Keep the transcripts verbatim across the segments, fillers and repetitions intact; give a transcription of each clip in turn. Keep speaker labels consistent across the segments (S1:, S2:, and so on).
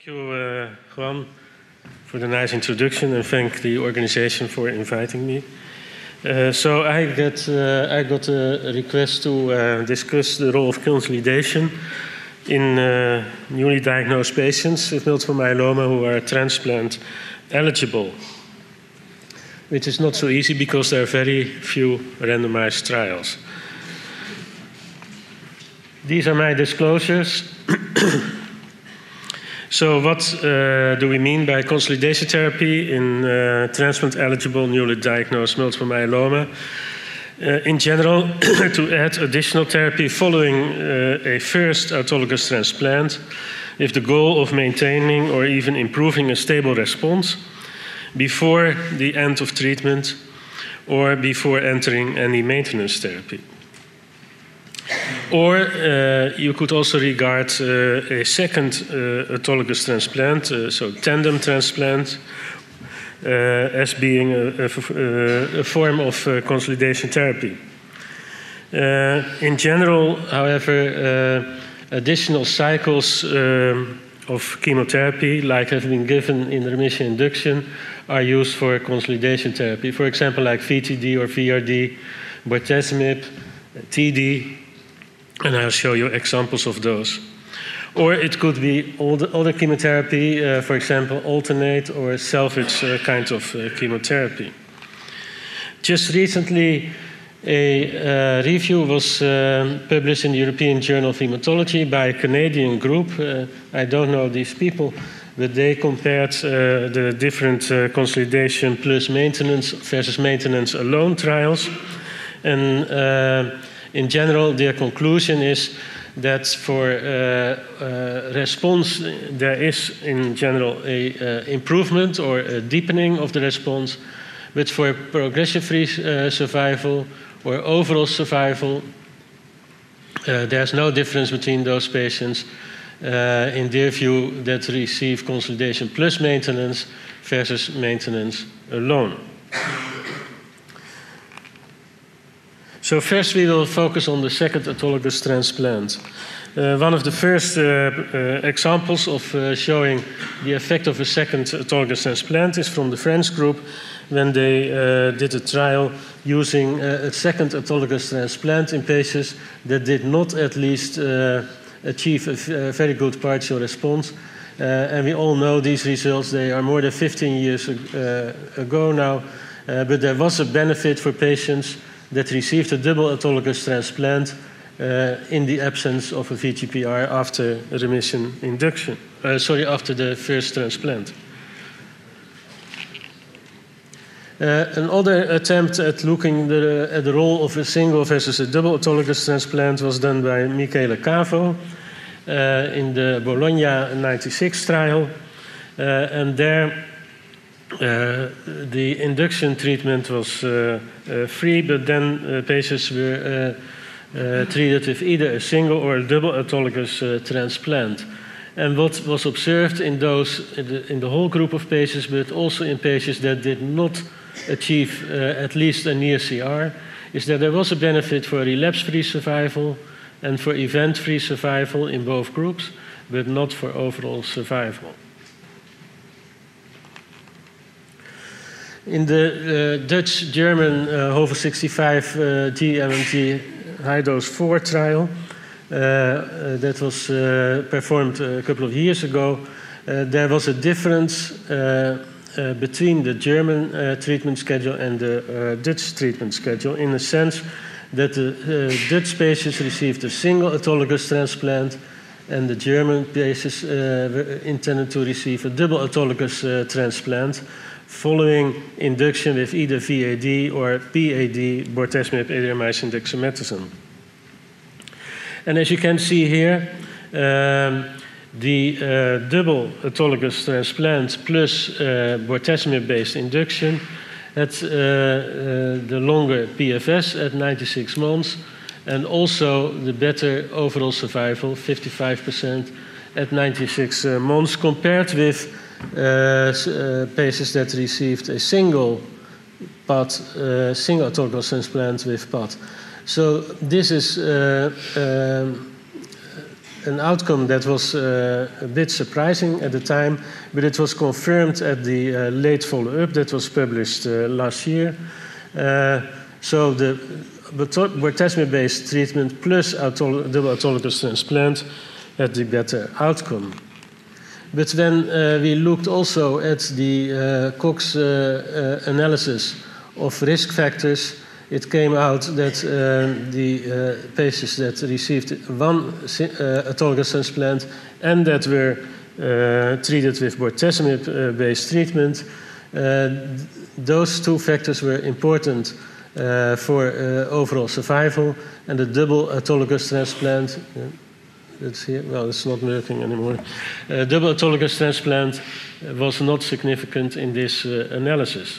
S1: Thank you, uh, Juan, for the nice introduction, and thank the organization for inviting me. Uh, so I got, uh, I got a request to uh, discuss the role of consolidation in uh, newly diagnosed patients with multiple myeloma who are transplant eligible, which is not so easy because there are very few randomized trials. These are my disclosures. So what uh, do we mean by consolidation therapy in uh, transplant-eligible, newly diagnosed multiple myeloma? Uh, in general, to add additional therapy following uh, a first autologous transplant with the goal of maintaining or even improving a stable response before the end of treatment or before entering any maintenance therapy. Or uh, you could also regard uh, a second uh, autologous transplant, uh, so tandem transplant, uh, as being a, a, a form of uh, consolidation therapy. Uh, in general, however, uh, additional cycles um, of chemotherapy, like have been given in remission induction, are used for consolidation therapy. For example, like V T D or V R D, bortezomib, T D, and I'll show you examples of those. Or it could be all the other chemotherapy, uh, for example, alternate or salvage uh, kind of uh, chemotherapy. Just recently, a uh, review was uh, published in the European Journal of Hematology by a Canadian group. Uh, I don't know these people, but they compared uh, the different uh, consolidation plus maintenance versus maintenance alone trials. And uh, in general, their conclusion is that for uh, uh, response, there is in general a uh, improvement or a deepening of the response, but for progression-free uh, survival or overall survival, uh, there's no difference between those patients uh, in their view that receive consolidation plus maintenance versus maintenance alone. So first we will focus on the second autologous transplant. Uh, one of the first uh, uh, examples of uh, showing the effect of a second autologous transplant is from the French group when they uh, did a trial using uh, a second autologous transplant in patients that did not at least uh, achieve a, a very good partial response. Uh, and we all know these results, they are more than fifteen years uh, ago now, uh, but there was a benefit for patients that received a double autologous transplant uh, in the absence of a V G P R after remission induction, uh, sorry, after the first transplant. Uh, another attempt at looking the, at the role of a single versus a double autologous transplant was done by Michele Cavo uh, in the Bologna ninety-six trial, uh, and there Uh, the induction treatment was uh, uh, free, but then uh, patients were uh, uh, treated with either a single or a double autologous uh, transplant. And what was observed in those, in the, in the whole group of patients, but also in patients that did not achieve uh, at least a near C R, is that there was a benefit for relapse-free survival and for event-free survival in both groups, but not for overall survival. In the uh, Dutch-German uh, HOVE sixty-five uh, G M M T high-dose four trial uh, uh, that was uh, performed a couple of years ago, uh, there was a difference uh, uh, between the German uh, treatment schedule and the uh, Dutch treatment schedule, in the sense that the uh, Dutch patients received a single autologous transplant and the German patients uh, were intended to receive a double autologous uh, transplant following induction with either V A D or P A D, bortezomib, Adriamycin, dexamethasone. And as you can see here, um, the uh, double autologous transplant plus uh, bortezomib-based induction had uh, uh, the longer P F S at ninety-six months, and also the better overall survival, fifty-five percent at ninety-six uh, months, compared with Uh, uh, patients that received a single P A T, uh, single autologous transplant with P A T. So this is uh, um, an outcome that was uh, a bit surprising at the time, but it was confirmed at the uh, late follow-up that was published uh, last year. Uh, so the bortezomib-based treatment plus autol double autologous transplant had the better outcome. But when uh, we looked also at the uh, Cox uh, uh, analysis of risk factors, it came out that uh, the uh, patients that received one uh, autologous transplant and that were uh, treated with bortezomib-based treatment, uh, those two factors were important uh, for uh, overall survival, and the double autologous transplant, uh, that's here, well, it's not working anymore. Uh, double autologous transplant was not significant in this uh, analysis.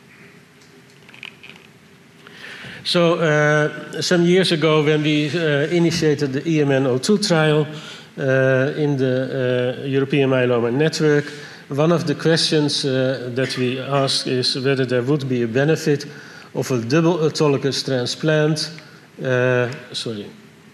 S1: So uh, some years ago, when we uh, initiated the E M N zero two trial uh, in the uh, European Myeloma Network, one of the questions uh, that we asked is whether there would be a benefit of a double autologous transplant, uh, sorry,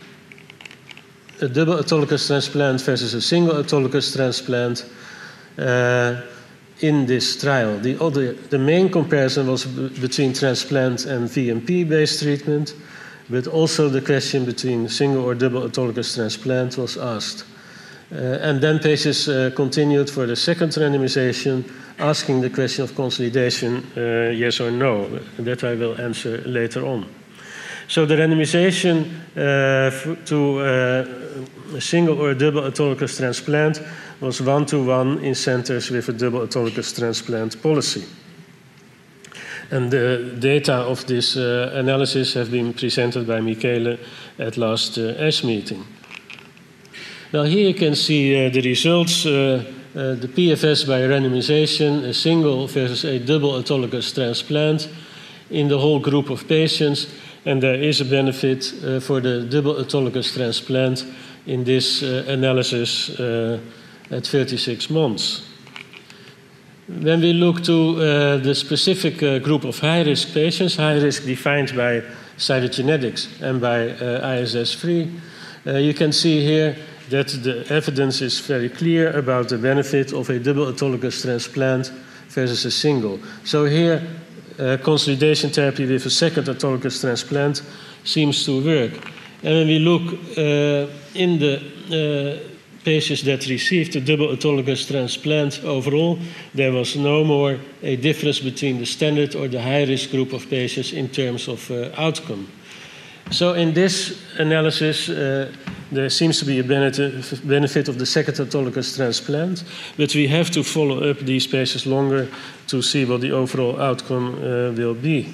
S1: a double autologous transplant versus a single autologous transplant uh, in this trial. The, other, the main comparison was between transplant and V M P-based treatment, but also the question between single or double autologous transplant was asked. Uh, and then patients uh, continued for the second randomization, asking the question of consolidation, uh, yes or no. That I will answer later on. So the randomization uh, to uh, a single or a double autologous transplant was one-to-one in centers with a double autologous transplant policy. And the data of this uh, analysis have been presented by Michele at last uh, ASH meeting. Now here you can see uh, the results, uh, uh, the P F S by randomization, a single versus a double autologous transplant in the whole group of patients. And there is a benefit uh, for the double autologous transplant in this uh, analysis uh, at thirty-six months. When we look to uh, the specific uh, group of high-risk patients, high-risk defined by cytogenetics and by uh, I S S three, uh, you can see here that the evidence is very clear about the benefit of a double autologous transplant versus a single. So here, Uh, consolidation therapy with a second autologous transplant seems to work. And when we look uh, in the uh, patients that received a double autologous transplant overall, there was no more a difference between the standard or the high-risk group of patients in terms of uh, outcome. So in this analysis, uh, there seems to be a benefit of the second autologous transplant, but we have to follow up these patients longer to see what the overall outcome uh, will be.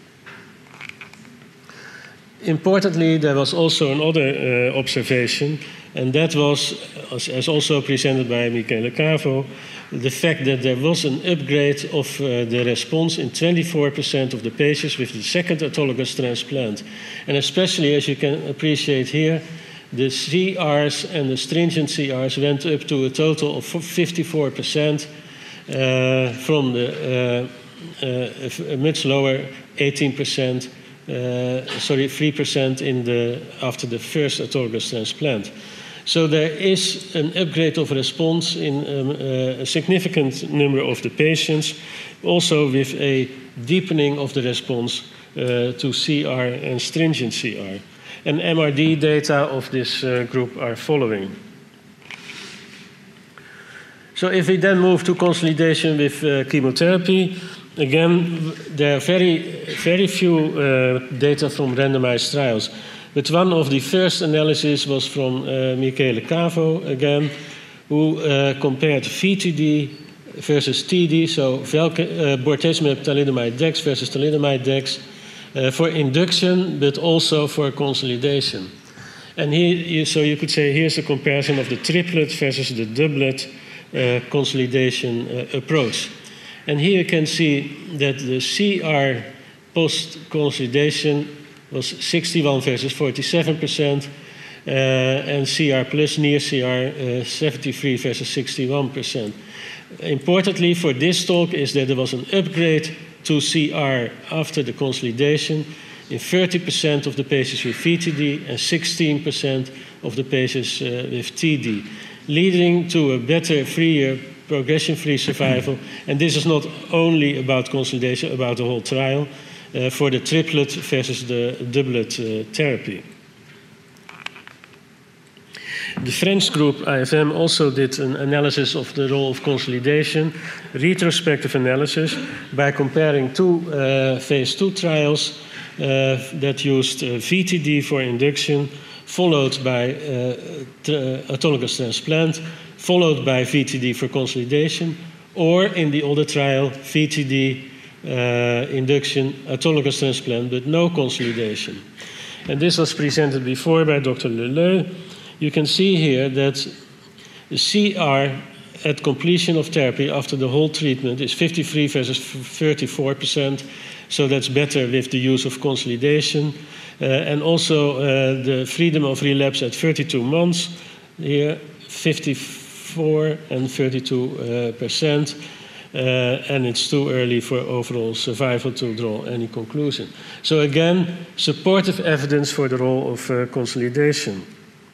S1: Importantly, there was also another uh, observation, and that was, as, as also presented by Michele Cavo, the fact that there was an upgrade of uh, the response in twenty-four percent of the patients with the second autologous transplant. And especially, as you can appreciate here, the C Rs and the stringent C Rs went up to a total of fifty-four percent uh, from the uh, uh, a much lower eighteen percent, uh, sorry, three percent in the, after the first autologous transplant. So there is an upgrade of response in um, uh, a significant number of the patients, also with a deepening of the response uh, to C R and stringent C R. And M R D data of this uh, group are following. So if we then move to consolidation with uh, chemotherapy, again, there are very, very few uh, data from randomized trials. But one of the first analyses was from uh, Michele Cavo, again, who uh, compared V T D versus T D, so uh, bortezomib thalidomide dex versus thalidomide dex, uh, for induction, but also for consolidation. And here, so you could say here's a comparison of the triplet versus the doublet uh, consolidation uh, approach. And here you can see that the C R post-consolidation was sixty-one versus forty-seven percent, uh, and C R plus near C R uh, seventy-three versus sixty-one percent. Importantly for this talk is that there was an upgrade to C R after the consolidation, in thirty percent of the patients with V T D and sixteen percent of the patients uh, with T D, leading to a better, freer, progression-free survival. And this is not only about consolidation, about the whole trial, uh, for the triplet versus the doublet uh, therapy. The French group, I F M, also did an analysis of the role of consolidation, retrospective analysis, by comparing two uh, phase two trials uh, that used uh, V T D for induction, followed by uh, autologous transplant, followed by V T D for consolidation, or in the other trial, V T D uh, induction, autologous transplant, but no consolidation. And this was presented before by Doctor Leleu. You can see here that the C R at completion of therapy after the whole treatment is fifty-three versus thirty-four percent, so that's better with the use of consolidation. Uh, and also uh, the freedom of relapse at thirty-two months, here fifty-four and thirty-two percent, uh, uh, and it's too early for overall survival to draw any conclusion. So again, supportive evidence for the role of uh, consolidation.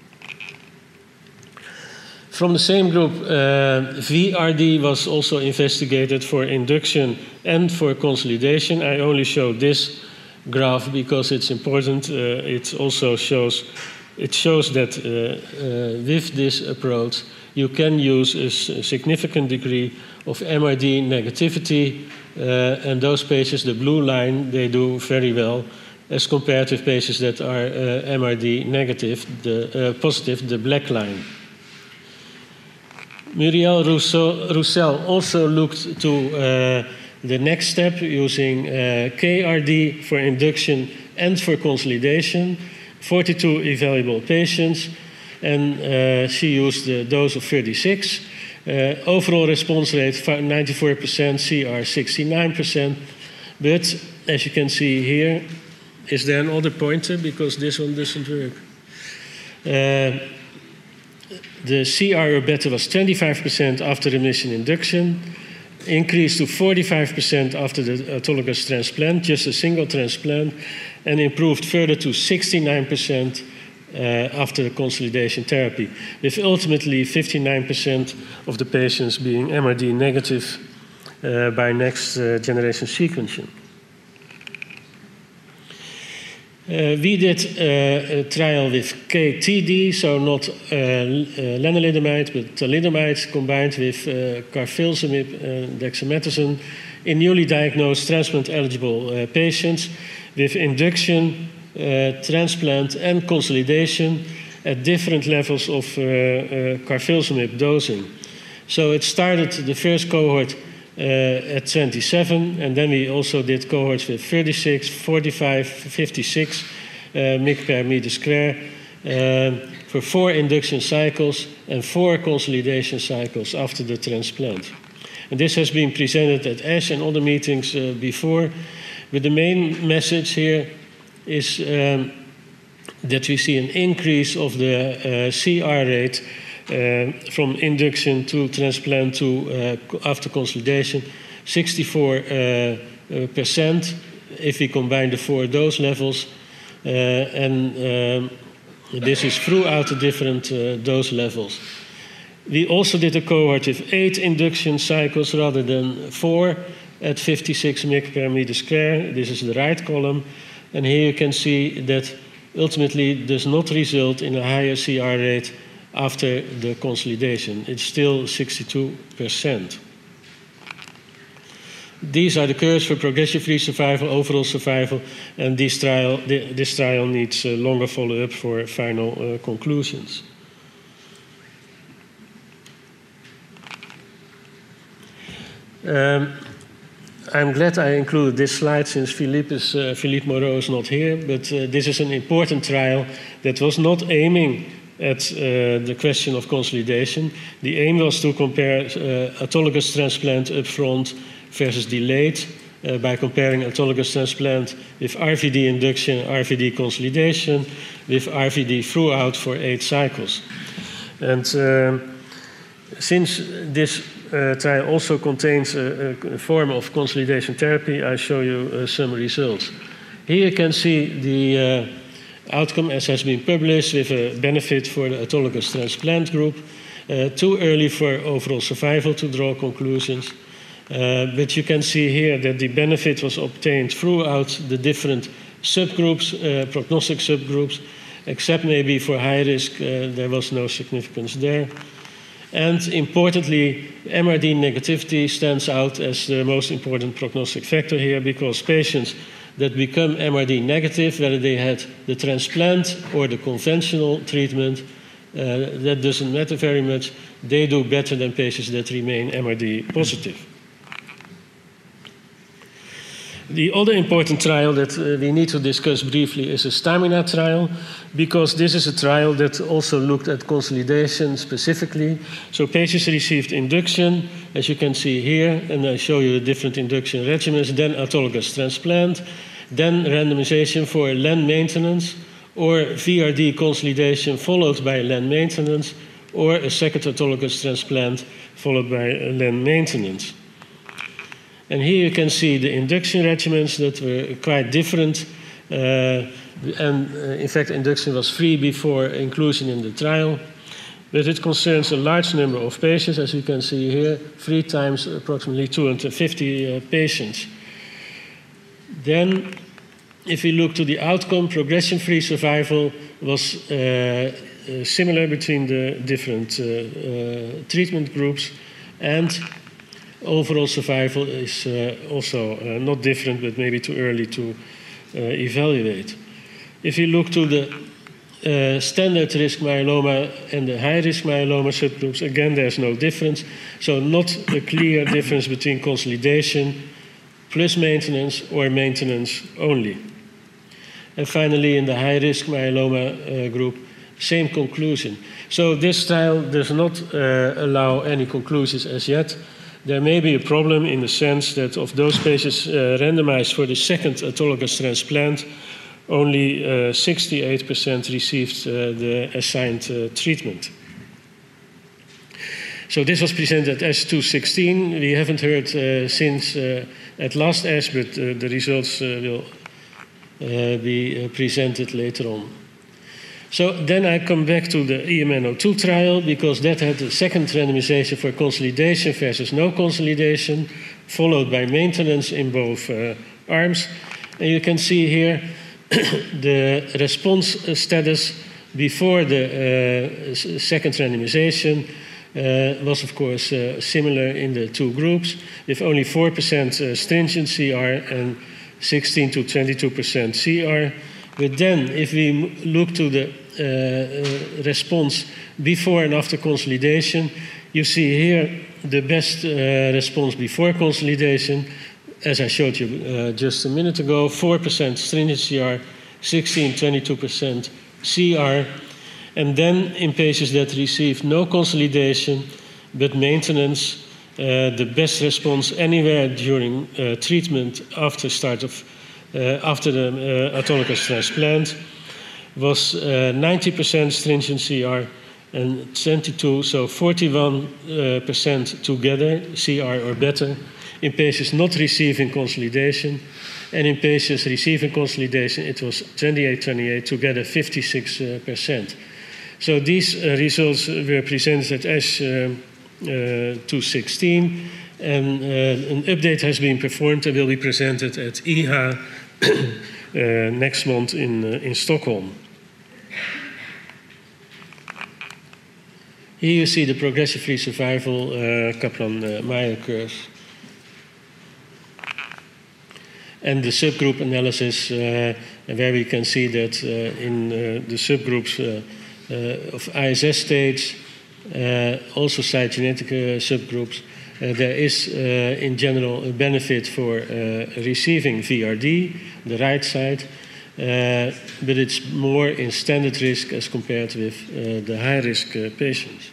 S1: From the same group, uh, V R D was also investigated for induction and for consolidation. I only show this graph because it's important. Uh, it also shows, it shows that uh, uh, with this approach, you can use a significant degree of M R D negativity, uh, and those patients, the blue line, they do very well as compared with patients that are uh, M R D negative, the uh, positive, the black line. Muriel Roussel also looked to uh, the next step using uh, K R D for induction and for consolidation, forty-two evaluable patients, and uh, she used the dose of thirty-six. Uh, overall response rate ninety-four percent, C R sixty-nine percent. But as you can see here, is there another pointer because this one doesn't work? Uh, The C R or better was twenty-five percent after remission induction, increased to forty-five percent after the autologous transplant, just a single transplant, and improved further to sixty-nine percent uh, after the consolidation therapy, with ultimately fifty-nine percent of the patients being M R D negative uh, by next uh, generation sequencing. Uh, we did uh, a trial with K T D, so not uh, uh, lenalidomide, but thalidomide combined with uh, carfilzomib and dexamethasone in newly diagnosed transplant-eligible uh, patients with induction, uh, transplant, and consolidation at different levels of uh, uh, carfilzomib dosing. So it started the first cohort Uh, at twenty-seven, and then we also did cohorts with thirty-six, forty-five, fifty-six uh, mg per meter square uh, for four induction cycles and four consolidation cycles after the transplant. And this has been presented at ASH and other meetings uh, before, but the main message here is um, that we see an increase of the uh, C R rate Uh, from induction to transplant to uh, after consolidation, sixty-four percent uh, uh, if we combine the four dose levels, uh, and um, this is throughout the different uh, dose levels. We also did a cohort with eight induction cycles rather than four at fifty-six mg per meter square. This is the right column, and here you can see that ultimately does not result in a higher C R rate after the consolidation. It's still sixty-two percent. These are the curves for progression-free survival, overall survival, and this trial, this trial needs uh, longer follow-up for final uh, conclusions. Um, I'm glad I included this slide since Philippe, is, uh, Philippe Moreau is not here, but uh, this is an important trial that was not aiming at uh, the question of consolidation. The aim was to compare uh, autologous transplant upfront versus delayed uh, by comparing autologous transplant with R V D induction, R V D consolidation, with R V D throughout for eight cycles. And uh, since this uh, trial also contains a, a form of consolidation therapy, I show you uh, some results. Here you can see the uh, outcome as has been published with a benefit for the autologous transplant group. Uh, too early for overall survival to draw conclusions. Uh, but you can see here that the benefit was obtained throughout the different subgroups, uh, prognostic subgroups, except maybe for high risk, uh, there was no significance there. And importantly, M R D negativity stands out as the most important prognostic factor here, because patients that become M R D negative, whether they had the transplant or the conventional treatment, uh, that doesn't matter very much. They do better than patients that remain M R D positive. The other important trial that uh, we need to discuss briefly is a STAMINA trial, because this is a trial that also looked at consolidation specifically. So patients received induction, as you can see here, and I show you the different induction regimens, then autologous transplant, then randomization for L E N maintenance, or V R D consolidation followed by L E N maintenance, or a second autologous transplant followed by L E N maintenance. And here you can see the induction regimens that were quite different. Uh, and uh, in fact, induction was free before inclusion in the trial. But it concerns a large number of patients, as you can see here, three times approximately two hundred fifty uh, patients. Then, if we look to the outcome, progression-free survival was uh, uh, similar between the different uh, uh, treatment groups, and overall survival is uh, also uh, not different, but maybe too early to uh, evaluate. If you look to the uh, standard risk myeloma and the high risk myeloma subgroups, again, there's no difference. So not a clear difference between consolidation plus maintenance or maintenance only. And finally, in the high risk myeloma uh, group, same conclusion. So this trial does not uh, allow any conclusions as yet. There may be a problem in the sense that of those patients uh, randomized for the second autologous transplant, only uh, sixty-eight percent received uh, the assigned uh, treatment. So this was presented at ASH two sixteen. We haven't heard uh, since uh, at last ASH, but uh, the results uh, will uh, be uh, presented later on. So then I come back to the E M N zero two trial, because that had the second randomization for consolidation versus no consolidation, followed by maintenance in both uh, arms. And you can see here the response status before the uh, second randomization uh, was, of course, uh, similar in the two groups, with only four percent uh, stringent C R and sixteen to twenty-two percent C R. But then, if we look to the uh, uh, response before and after consolidation, you see here the best uh, response before consolidation, as I showed you uh, just a minute ago, four percent stringent C R, sixteen, twenty-two percent C R. And then in patients that received no consolidation but maintenance, uh, the best response anywhere during uh, treatment after start of Uh, after the uh, autologous transplant was uh, ninety percent stringent C R and twenty-two, so forty-one percent uh, together, C R or better, in patients not receiving consolidation. And in patients receiving consolidation, it was twenty-eight twenty-eight, together fifty-six percent. So these uh, results were presented at ASH uh, uh, two sixteen. And uh, an update has been performed and will be presented at I H A uh, next month in, uh, in Stockholm. Here you see the progression-free survival uh, Kaplan-Meier curve. And the subgroup analysis, uh, where we can see that uh, in uh, the subgroups uh, uh, of I S S stage, uh, also cytogenetic uh, subgroups, Uh, there is, uh, in general, a benefit for uh, receiving V R D, the right side, uh, but it's more in standard risk as compared with uh, the high-risk uh, patients.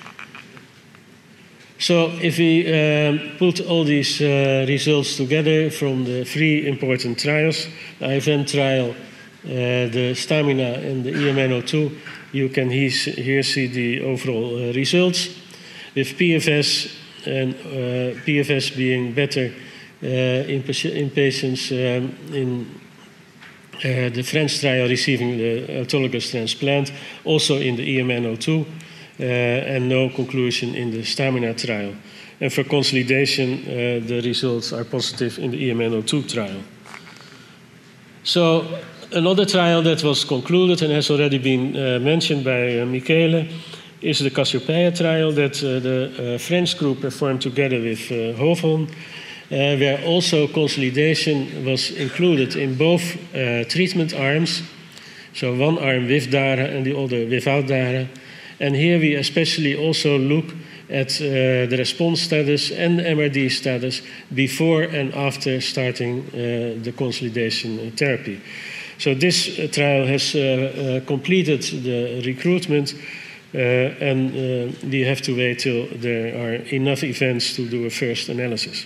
S1: So if we um, put all these uh, results together from the three important trials, the I V N trial, uh, the STAMINA, and the E M N zero two, you can he here see the overall uh, results, with P F S and uh, P F S being better uh, in, in patients um, in uh, the French trial receiving the autologous transplant, also in the E M N zero two, uh, and no conclusion in the Stamina trial. And for consolidation, uh, the results are positive in the E M N zero two trial. So another trial that was concluded and has already been uh, mentioned by uh, Michele is the Cassiopeia trial that uh, the uh, French group performed together with uh, Hovholm, uh, where also consolidation was included in both uh, treatment arms. So one arm with DARA and the other without DARA. And here we especially also look at uh, the response status and the M R D status before and after starting uh, the consolidation therapy. So this uh, trial has uh, uh, completed the recruitment, uh, and uh, we have to wait till there are enough events to do a first analysis.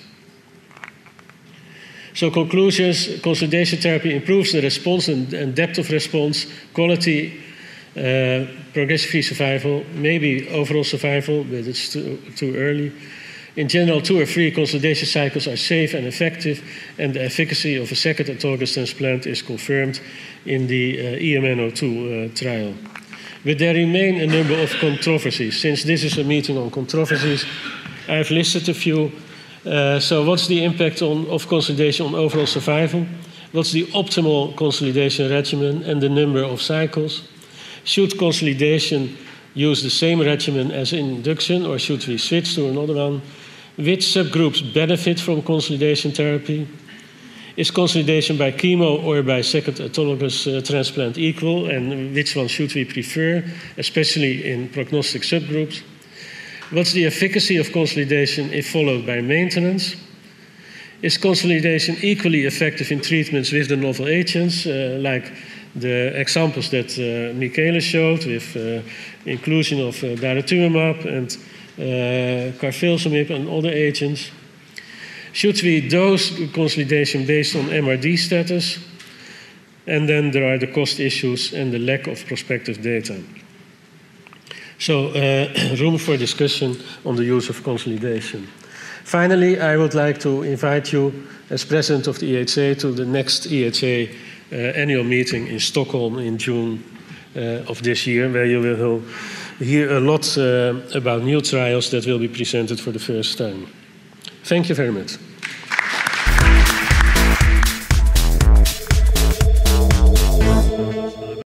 S1: So conclusions: consolidation therapy improves the response and, and depth of response, quality, uh, progression-free survival, maybe overall survival, but it's too, too early. In general, two or three consolidation cycles are safe and effective, and the efficacy of a second autologous transplant is confirmed in the uh, E M N zero two uh, trial. But there remain a number of controversies. Since this is a meeting on controversies, I've listed a few. Uh, so what's the impact on, of consolidation on overall survival? What's the optimal consolidation regimen and the number of cycles? Should consolidation use the same regimen as induction, or should we switch to another one? Which subgroups benefit from consolidation therapy? Is consolidation by chemo or by second autologous uh, transplant equal, and which one should we prefer, especially in prognostic subgroups? What's the efficacy of consolidation if followed by maintenance? Is consolidation equally effective in treatments with the novel agents, uh, like the examples that uh, Michele showed, with uh, inclusion of uh, daratumumab and uh, carfilzomib and other agents? Should we dose consolidation based on M R D status? And then there are the cost issues and the lack of prospective data. So, uh, room for discussion on the use of consolidation. Finally, I would like to invite you, as president of the E H A, to the next E H A uh, annual meeting in Stockholm in June uh, of this year, where you will hear a lot uh, about new trials that will be presented for the first time. Thank you very much.